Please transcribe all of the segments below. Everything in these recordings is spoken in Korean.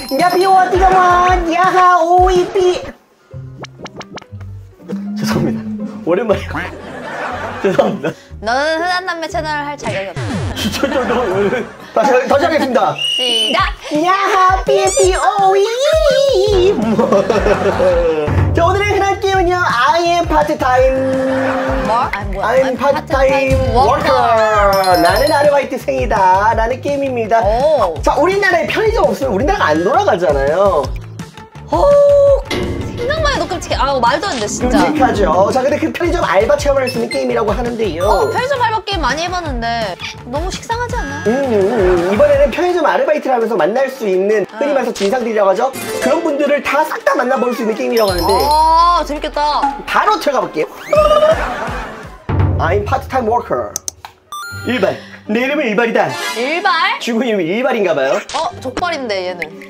야 비오 뜨거워 야하 오이삐. 죄송합니다. 오랜만이고 죄송합니다. 너는 흔한 남매 채널을 할 자격이 없다. 다시 하겠습니다. 시작! 야하 삐삐오이. 자, 오늘의 흔한 게임은요 I am part-time 뭐? 아니 뭐야? I'm part-time worker. 나는 아르바이트생이다 라는 게임입니다. 오. 자, 우리나라에 편의점 없으면 우리나라가 안 돌아가잖아요. 생각만 해도 끔찍해. 아 말도 안 돼 진짜. 끔찍하죠. 자, 근데 그 편의점 알바 체험을 할 수 있는 게임이라고 하는데요. 편의점 알바 게임 많이 해봤는데 너무 식상하지 않나? 이번에는 편의점 아르바이트를 하면서 만날 수 있는 흔히 말해서 진상들이라고 하죠. 그런 분들을 다 싹 다 만나볼 수 있는 게임이라고 하는데 아 재밌겠다. 바로 들어가 볼게요. I'm part-time worker. 일발. 내 이름은 일발이다. 일발? 주부 이름이 일발인가봐요. 족발인데 얘는.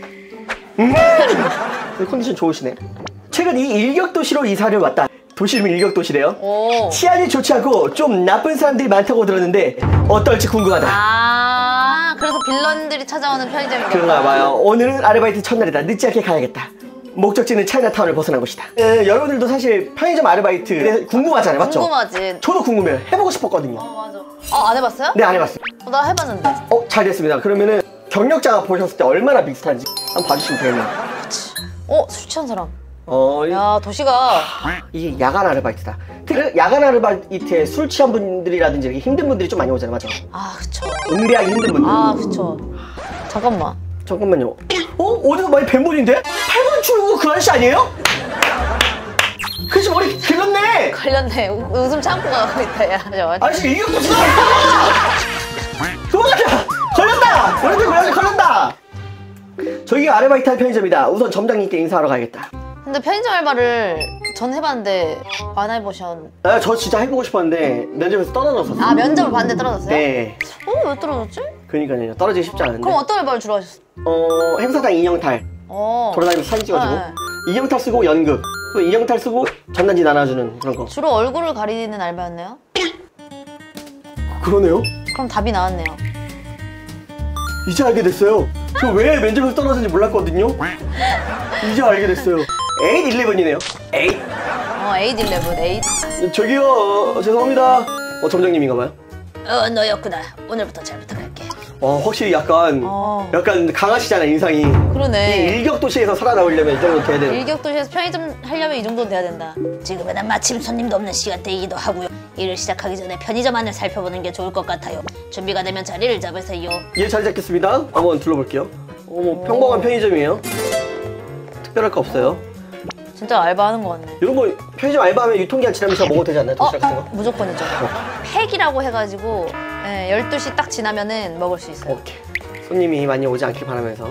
컨디션 좋으시네. 최근 이 일격도시로 이사를 왔다. 도시 이름이 일격도시래요. 오. 치안이 좋지 않고 좀 나쁜 사람들이 많다고 들었는데 어떨지 궁금하다. 아 그래서 빌런들이 찾아오는 편의점인가 그런가 봐요. 오늘은 아르바이트 첫날이다. 늦지 않게 가야겠다. 목적지는 차이나타운을 벗어난 곳이다. 여러분들도 사실 편의점 아르바이트 궁금하잖아요. 맞죠? 궁금하지. 저도 궁금해요. 해보고 싶었거든요. 맞아. 안 해봤어요? 네, 안 해봤어요. 나 해봤는데. 잘 됐습니다. 그러면은 경력자가 보셨을 때 얼마나 비슷한지 한번 봐주시면 되겠네요. 술 취한 사람. 야, 도시가. 이게 야간 아르바이트다. 특히 야간 아르바이트에 술 취한 분들이라든지 이렇게 힘든 분들이 좀 많이 오잖아요. 맞죠? 그쵸. 응대하기 힘든 분들. 그쵸. 잠깐만. 잠깐만요. 어디서 많이 뵌 분인데? 8번 출구 그 아저씨 아니에요? 그치, 머리 길렀네. 걸렸네. 웃음 참고 가고 있다, 야. 아저씨 이격도 진짜 도망가자. 걸렸다. 오른쪽 걸렸다. 저기가 아르바이트 할 편의점이다. 우선 점장님께 인사하러 가야겠다. 근데 편의점 알바를 전 해봤는데 안 해보셨. 저 진짜 해보고 싶었는데 면접에서 떨어졌었어요. 면접을 봤는데 떨어졌어요? 네. 왜 떨어졌지? 그러니까요. 떨어지기 쉽지 않은데. 그럼 어떤 알바를 주로 하셨어요? 행사장 인형탈. 돌아다니면서 사진 찍어주고. 네. 인형탈 쓰고 연극. 또 인형탈 쓰고 전단지 나눠주는 그런 거. 주로 얼굴을 가리는 알바였네요? 그러네요. 그럼 답이 나왔네요. 이제 알게 됐어요. 저 왜 면접에서 떨어졌는지 몰랐거든요. 이제 알게 됐어요. 8-11이네요. 8. 8-11. 저기요, 죄송합니다. 점장님인가봐요. 너였구나. 오늘부터 잘 부탁할게. 확실히 약간 강하시잖아, 인상이. 그러네. 이 일격도시에서 살아남으려면 이 정도 돼야 되는. 일격도시에서 편의점 하려면 이 정도는 돼야 된다. 지금은 마침 손님도 없는 시간대이기도 하고요. 일을 시작하기 전에 편의점 안을 살펴보는 게 좋을 것 같아요. 준비가 되면 자리를 잡으세요. 예, 자리 잡겠습니다. 한번 둘러볼게요. 뭐 평범한 편의점이에요. 특별할 거 없어요. 진짜 알바하는 것 같네. 이런 거 편의점 알바하면 유통기한 지나면 저 먹어도 되지 않나요? 도시락 같은 거? 무조건이죠. 팩이라고 해가지고 12시 딱 지나면은 먹을 수 있어요. 오케이. 손님이 많이 오지 않길 바라면서.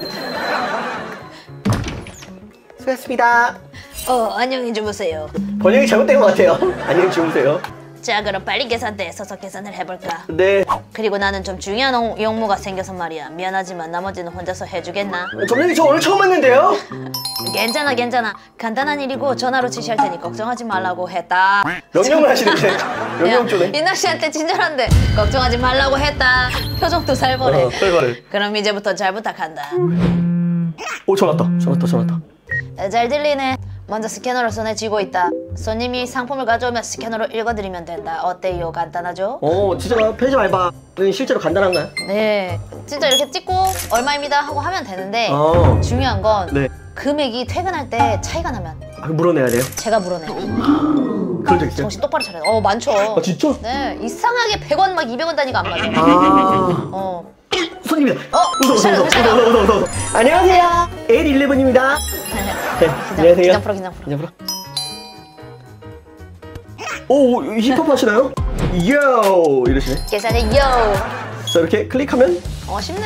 수고하셨습니다. 안녕히 주무세요. 번역이 잘못된 것 같아요. 안녕히 주무세요. 자, 그럼 빨리 계산대에 서서 계산을 해볼까? 네. 그리고 나는 좀 중요한 용무가 생겨서 말이야. 미안하지만 나머지는 혼자서 해주겠나? 점장님, 저 오늘 처음 왔는데요? 괜찮아. 간단한 일이고 전화로 지시할 테니 걱정하지 말라고 했다. 명령을 하시는데. 명령 쪼네. 인나 씨한테 친절한데 걱정하지 말라고 했다. 표정도 살벌해. 살벌해. 그럼 이제부터 잘 부탁한다. 전화 왔다. 잘 들리네. 먼저 스캐너로 손에 쥐고 있다. 손님이 상품을 가져오면 스캐너로 읽어드리면 된다. 어때요? 간단하죠? 진짜 편의점 알바는 실제로 간단한가요? 네. 진짜 이렇게 찍고 얼마입니다 하고 하면 되는데 중요한 건 네. 금액이 퇴근할 때 차이가 나면 물어내야 돼요? 제가 물어내요. 그런 적 있어요? 정신 똑바로 차려요. 많죠. 진짜? 네. 이상하게 100원 막 200원 단위가 안 맞아요. 손님이다. 웃어. 안녕하세요. 8-11입니다. 네, 안녕하세요. 긴장 풀어. 힙합 하시나요? 요 이러시네. 계산해 요. 자, 이렇게 클릭하면 쉽네.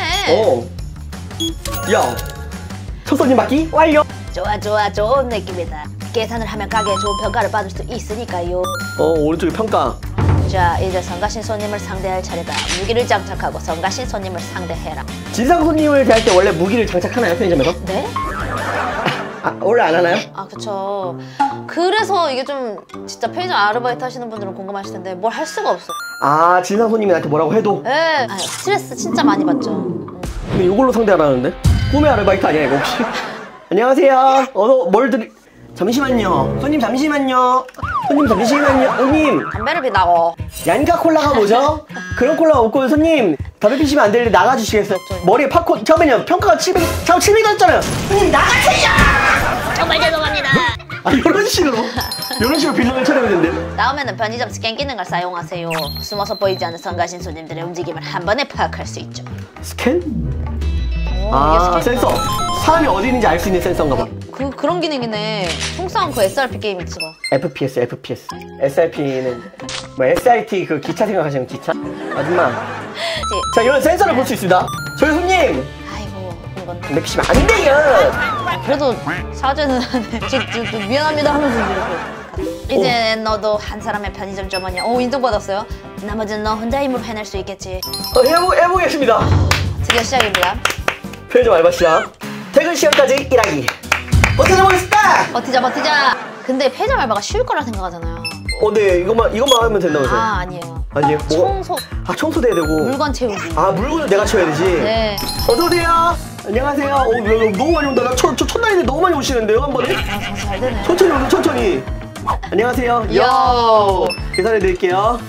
야, 첫 손님 받기 완료. 좋아. 좋은 느낌이다. 계산을 하면 가게에 좋은 평가를 받을 수 있으니까요. 오른쪽에 평가. 자, 이제 성가신 손님을 상대할 차례다. 무기를 장착하고 성가신 손님을 상대해라. 진상 손님을 대할 때 원래 무기를 장착하나요, 편의점에서? 네? 원래 안 하나요? 그쵸. 그래서 이게 좀 진짜 편의점 아르바이트 하시는 분들은 궁금하실 텐데 뭘 할 수가 없어. 진상 손님이 나한테 뭐라고 해도? 네. 스트레스 진짜 많이 받죠. 근데 이걸로 상대하라는데? 꿈의 아르바이트 아니야 이거 혹시? 안녕하세요. 뭘 드리... 잠시만요. 손님 잠시만요. 손님 잠시만요. 손님 담배를 피다고. 얀카 콜라가 뭐죠? 그런 콜라가 없고 손님 담배 피시면 안 되는데 나가주시겠어요? 머리에 팝콘 잠깐만요. 평가가 700이었잖아요. 손님 나가세요. 정말 죄송합니다. 아 이런 식으로 빌런을 촬영해야 되는데. 다음에는 편의점 스캔 기능을 사용하세요. 숨어서 보이지 않는 성가신 손님들의 움직임을 한 번에 파악할 수 있죠. 스캔? 오, 아 이게 스캔이다. 센서. 사람이 어디 있는지 알 수 있는 센서인가 봐. 그런 기능이네. 총싸움 그 SRP 게임 있지 뭐. FPS. SRP는 뭐 SIT 그 기차 생각하시는 기차? 아줌마. 자 이런 센서를 볼 수 있습니다. 저희 손님 아이고 이건 담배 피시면 안 돼요. 그래도 사죄는 하네. 미안합니다 하면서 이렇게. 이제 너도 한 사람의 편의점 점원이야. 오 인정받았어요. 나머지는 너 혼자 힘으로 해낼 수 있겠지. 해보겠습니다. 드디어 시작입니다. 편의점 알바 시작. 퇴근 시간까지 일하기. 버텨보겠습니다. 버티자. 근데 편의점 알바가 쉬울 거라 생각하잖아요. 네 이것만 하면 된다면서요? 아 아니에요. 아니에요? 뭐가? 청소, 청소도 해야 되고. 물건 채우기. 아 물건은 내가 쳐야 되지. 네. 어서오세요. 안녕하세요. 너무 많이 온다. 나 첫날인데 너무 많이 오시는데요 한 번에? 아, 장사 잘 되네. 천천히 오세요 천천히. 안녕하세요. 야. 계산해 드릴게요.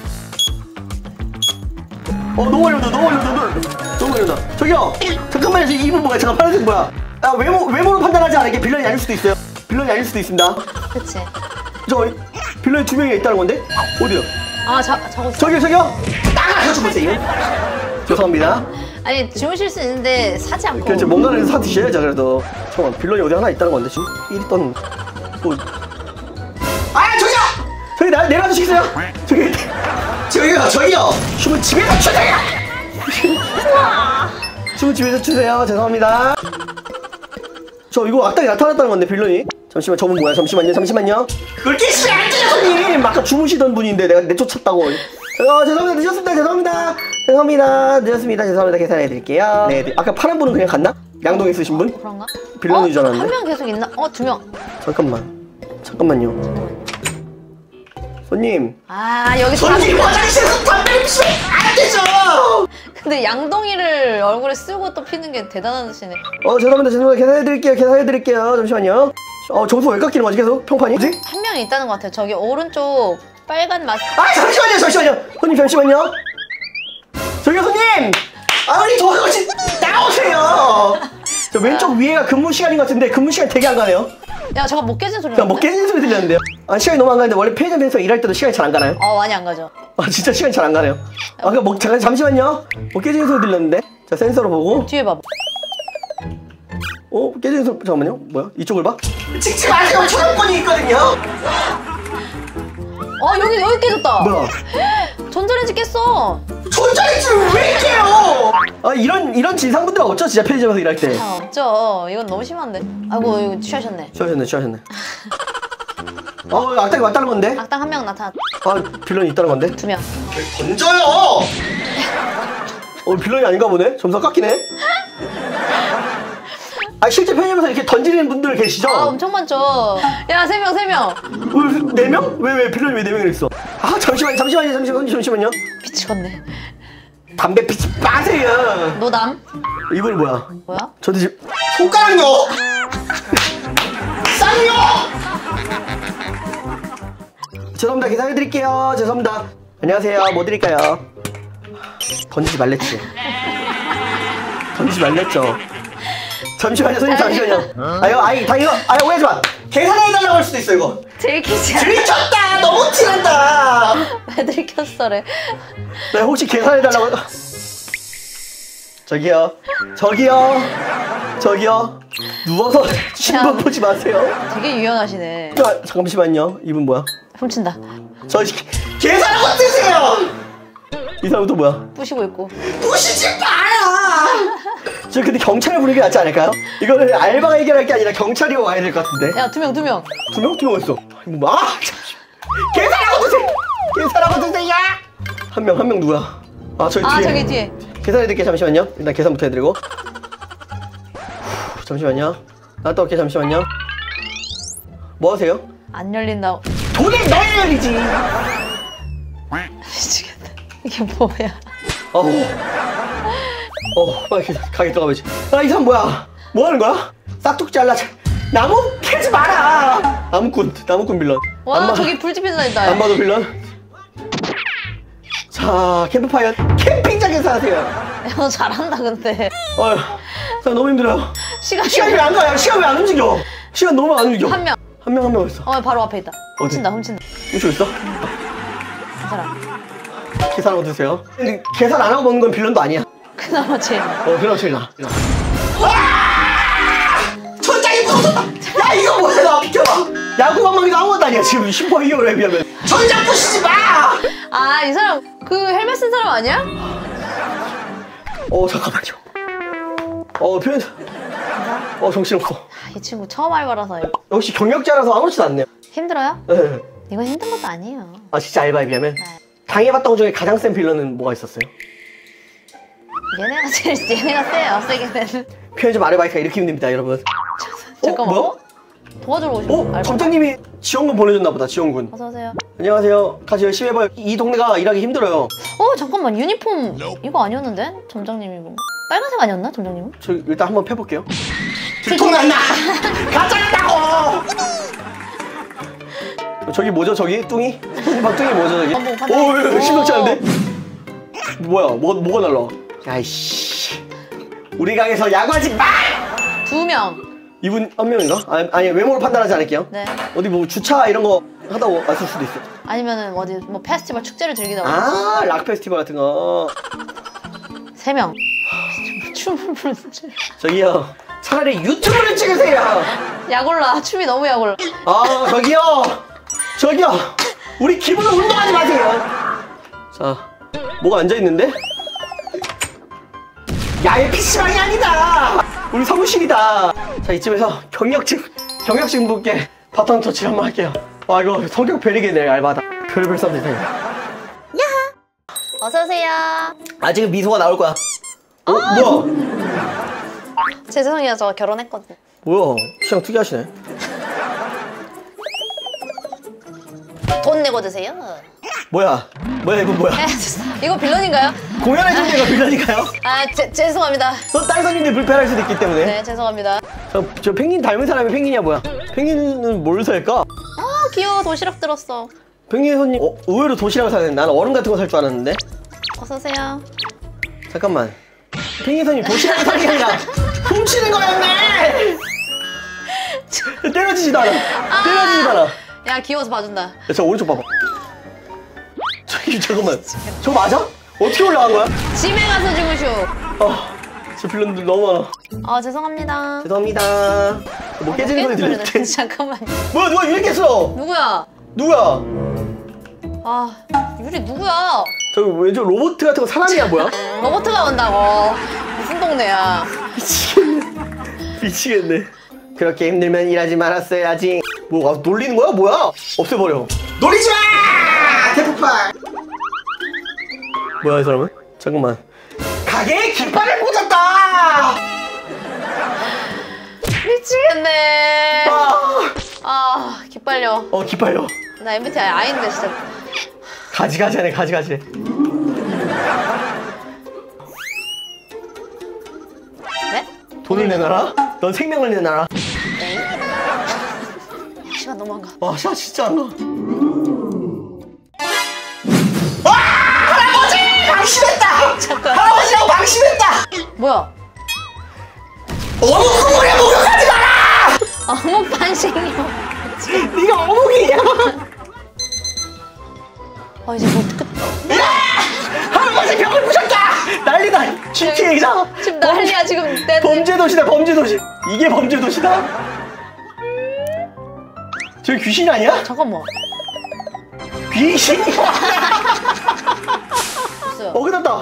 너무 많이 온다. 너무 많이 온다. 저기요. 잠깐만요. 저 이분 뭐야? 잠깐 파란색 뭐야? 아 외모로 판단하지 않을게. 빌런이 아닐 수도 있어요. 빌런이 아닐 수도 있습니다. 그치. 저 빌런이 2명이 있다는 건데? 어디요? 아 저거. 저기요. 나가서 주무세요. 죄송합니다. 아니 주무실 수 있는데 사지 않고. 그렇죠. 뭔가를 사 드셔야죠. 그래도 잠깐 빌런이 어디 하나 있다는 건데 지금 일이 떴는. 저기요. 저기 내려가 주시겠어요? 저기요. 춤은 집에서 추세요. 춤은 집에서 추세요. 죄송합니다. 저 이거 악당이 나타났다는 건데 빌런이. 잠시만 저분 뭐야? 잠시만요. 그걸 끼시면 안 돼요 손님. 아까 주무시던 분인데 내가 내쫓았다고. 죄송합니다. 늦었습니다. 죄송합니다. 계산해 드릴게요. 네. 아까 파란 분은 그냥 갔나? 양동에 있으신 분? 그런가? 빌런인 줄 알았는데. 한 명 계속 있나? 2명. 잠깐만요. 손님. 여기 손님 화장실에서 담배 피시면 안 되죠. 근데 양동이를 얼굴에 쓰고 또 피는 게 대단하시네. 죄송합니다. 계산해 드릴게요. 잠시만요. 점수 왜 깎이는 거지 계속? 평판이? 뭐지? 한 명이 있다는 것 같아요. 저기 오른쪽 빨간 마스크. 잠시만요. 손님 잠시만요. 저기요 손님. 우리 저기 나오세요. 저 왼쪽 위에가 근무 시간인 것 같은데 근무 시간 되게 안 가네요. 야 저거 못 깨진 소리 못 깨지는 소리 들렸는데요. 시간이 너무 안 가는데 원래 편의점에서 일할 때도 시간이 잘 안 가나요? 많이 안 가죠. 진짜 시간이 잘 안 가네요. 잠시만요. 깨지는 소리 들렸는데. 자 센서로 보고. 뒤에 봐봐. 깨지는 소리. 잠깐만요. 뭐야? 이쪽을 봐? 찍지 마세요. 초록권이 있거든요. 여기 깨졌다. 뭐야? 전자레인지 깼어. 전자레인지를 왜 깨요? 이런 진상분들 없죠? 진짜 편의점에서 일할 때. 없죠. 이건 너무 심한데. 아이고 이거 취하셨네. 취하셨네. 악당이 왔다는 건데? 악당 한 명 나타났다. 빌런이 있다는 건데? 2명. 던져요! 빌런이 아닌가 보네? 점수가 깎이네? 실제 편의점에서 이렇게 던지는 분들 계시죠? 엄청 많죠. 야 3명. 4명? 왜 빌런이 왜 4명이 있어? 잠시만요. 미치겠네. 담배 피지 마세요. 노담. 이분이 뭐야? 저도 지금 손가락요! 쌍요! 죄송합니다. 계산해드릴게요. 죄송합니다. 안녕하세요. 뭐 드릴까요? 던지지 말랬지. 잠시만요. 손님 잠시만요. 오해하지 마. 계산해달라고 할 수도 있어 이거. 들키지 않아. 들켰다. 너무 티난다. 왜 들켰어래? 네, 혹시 계산해달라고. 저기요. 누워서 신분 보지 마세요. 되게 유연하시네. 잠시만요. 이분 뭐야? 훔친다. 계산하고 뜨세요. 이 사람은 또 뭐야? 부시고 있고. 부시지 마라. 저 근데 경찰을 부르는 게 낫지 않을까요? 이거는 알바가 해결할 게 아니라 경찰이 와야 될 것 같은데. 야 2명. 2명 어딨어? 계산하고 드세요. 한 명 누구야? 저기 뒤에. 계산해드릴게요. 잠시만요. 일단 계산부터 해드리고. 잠시만요. 나갔다 올게요. 잠시만요. 뭐 하세요? 안 열린다고. 돈을 넣어야 열리지. 미치겠다. 이게 뭐야? 빨리 가게 들어가봐야지. 이 사람 뭐야? 뭐 하는 거야? 싹둑 잘라. 나무 캐지 마라. 나무꾼 빌런. 와, 안 봐- 저기 불집 빌런이다. 안 봐도 빌런. 자, 캠프파이어 캠핑장에서 하세요. 너 잘한다 근데. 어휴, 자, 너무 힘들어요. 시간이 왜 안 가요? 시간 왜 안 움직여? 시간 너무 안 움직여. 한 명. 한 명 있어. 바로 앞에 있다. 훔친다. 훔쳐 있어? 그 사람. 계산 어떠세요? 근데 계산 안 하고 먹는 건 빌런도 아니야. 그나마 제일. 그럼 제일 나. 천장이 부서졌다. 야, 이거 뭐야? 나 비켜봐. 야구 방망이도 아무것도 아니야. 지금 슈퍼히어로에 비하면. 천장 부시지 마. 아, 이 사람 그 헬멧 쓴 사람 아니야? 잠깐만요. 표현. 정신없어. 이 친구 처음 알바라서 역시 경력자라서 아무렇지도 않네요. 힘들어요? 네. 이건 힘든 것도 아니에요. 아, 진짜 알바에 비하면? 네. 당해봤던 것 중에 가장 센 빌런은 뭐가 있었어요? 얘네가 세요. 세게는. 편의점 아르바이트가 이렇게 힘듭니다, 여러분. 잠깐만. 뭐야? 도와주러 오신 거 점장님이 지원금 보내줬나 보다, 지원금. 어서 오세요. 안녕하세요. 같이 열심히 해봐요. 이 동네가 일하기 힘들어요. 잠깐만. 유니폼 이거 아니었는데? 점장님이 뭐 빨간색 아니었나? 점장님은? 저 일단 한번 펴볼게요. 들통났나? 가짜였다고! 저기 뭐죠, 저기? 뚱이? 박뚱이 뭐죠, 저기? 오, 심상치 않은데? 뭐야, 뭐가 날라? 야이씨. 우리 가게에서 야구하지 마! 2명. 이분 한 명인가? 아니, 외모로 판단하지 않을게요. 네. 어디 뭐 주차 이런 거 하다 왔을 수도 있어. 아니면은 어디 뭐 페스티벌 축제를 즐기다 락 페스티벌 같은 거. 3명. 춤을 부르는 줄. 저기요. 차라리 유튜브를 찍으세요. 약올라. 춤이 너무 약올라. 저기요. 우리 기분을 운동하지 마세요. 자, 뭐가 앉아있는데? 야의 PC방이 아니다. 우리 사무실이다. 자, 이쯤에서 경력직 분께 바톤 터치 한번 할게요. 와, 이거 성격 별이겠네, 알바다. 별별 사람 세상에. 어서 오세요. 지금 미소가 나올 거야. 뭐야? 죄송해요. 저 결혼했거든요. 뭐야? 시장 특이하시네. 돈 내고 드세요. 뭐야, 이거 뭐야? 이거 빌런인가요? 공연해준 데가 빌런인가요? 죄송합니다. 다른 손님들 불편할 수도 있기 때문에. 네, 죄송합니다. 저 펭귄 닮은 사람이 펭귄이야, 뭐야? 펭귄은 뭘 살까? 귀여워. 도시락 들었어. 펭귄 손님, 의외로 도시락을 사네. 나는 얼음 같은 거 살 줄 알았는데. 어서 오세요. 잠깐만. 펭귄 손님 도시락을 사는 게 아니라 훔치는 거였네! 때려지지도 않아. 야, 귀여워서 봐준다. 야, 저 오른쪽 봐봐. 잠깐만. 저거 맞아? 어떻게 올라간 거야? 집에 가서 주무쇼. 저 빌런들 너무 많아. 죄송합니다. 죄송합니다. 뭐 깨지는 소리 들릴 때. 잠깐만. 뭐야, 누가 유리 깼어? 누구야? 누구야? 유리 누구야? 저기 왼쪽 로봇 같은 거 사람이야, 뭐야? 로버트가 온다고. 무슨 동네야? 미치겠네. 그렇게 힘들면 일하지 말았어야지. 뭐 놀리는 거야? 뭐야? 없애버려. 놀리지 마! 대폭발. 뭐야, 이 사람은? 잠깐만. 가게에 깃발을 꽂았다. 미치겠네. 기빨려. 깃발요. 나 MBTI I인데 진짜. 가지가지하네, 가지가지. 네? 돈을 내놔라? 넌 생명을 내놔라. 네. 시간 너무 안 가. 시간 진짜 안 가. 할아버지! 방심했다! 잠깐. 할아버지랑 방심했다! 뭐야? 어묵 국물에 목욕하지 마라! 어묵 반식이요. 네가 어묵이냐? 이제 뭐 어떡해. 할아버지 벽을 부셨다! 난리다! GTA다! 지금 난리야 지금. 범죄도시다, 범죄도시. 이게 범죄도시다? 저기 귀신 아니야? 잠깐만. 귀신이야! 됐어요. 끝났다.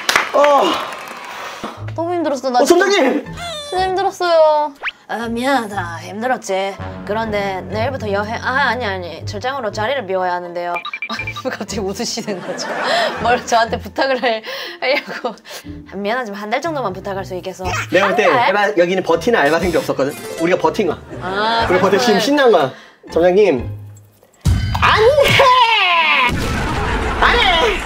너무 힘들었어. 나 점장님! 진짜 힘들었어요. 미안하다. 힘들었지. 그런데 내일부터 여행... 아니. 출장으로 자리를 비워야 하는데요. 갑자기 웃으시는 거죠. 뭘 저한테 부탁을 하려고. 미안하지만 한 달 정도만 부탁할 수 있겠어. 내가 볼 때 여기는 버티는 알바생들이 없었거든? 우리가 버틴 거야. 우리가 버텨 지금 신난 거야. 점장님, 안 해!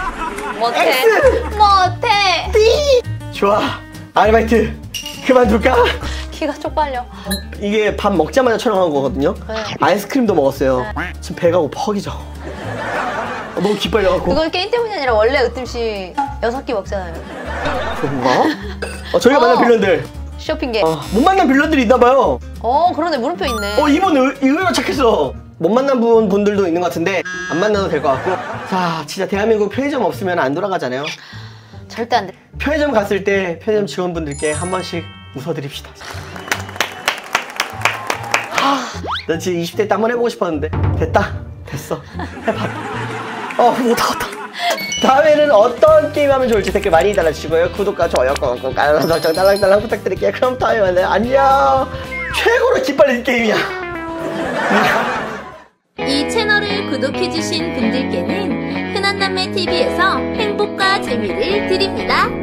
못해. 좋아. 아르바이트 그만둘까? 피가 쪽팔려. 이게 밥 먹자마자 촬영한 거거든요. 네. 아이스크림도 먹었어요. 지금 배가 고파 허기져. 너무 기빨려갖고. 그건 게임 때문이 아니라 원래 으뜸씨 6끼 먹잖아요. 그런가? 저희가 만난 빌런들. 쇼핑계. 못 만난 빌런들이 있나봐요. 그러네. 물음표 있네. 이분 의외로 착했어. 못 만난 분들도 있는 것 같은데 안 만나도 될 것 같고. 자, 진짜 대한민국 편의점 없으면 안 돌아가잖아요. 절대 안 돼. 편의점 갔을 때 편의점 직원분들께 한 번씩 웃어드립시다. 난 진짜 20대 때 한 번 해보고 싶었는데 됐어. 해봤다. 못하겠다. 다음에는 어떤 게임 하면 좋을지 댓글 많이 달아주시고요. 구독과 좋아요 꾹꾹 알람 설정 딸랑딸랑 부탁드릴게요. 그럼 다음에 만나요. 안녕. 최고로 기빨리는 게임이야. 이 채널을 구독해주신 분들께는 흔한남매TV에서 행복과 재미를 드립니다.